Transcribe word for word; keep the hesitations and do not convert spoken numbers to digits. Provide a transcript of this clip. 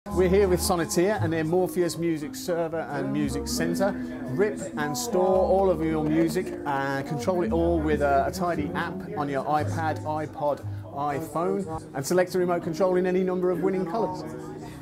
We're here with Sonateer and their Morpheus Music Server and Music Center. Rip and store all of your music and control it all with a, a tidy app on your iPad, iPod, iPhone, and select a remote control in any number of winning colours.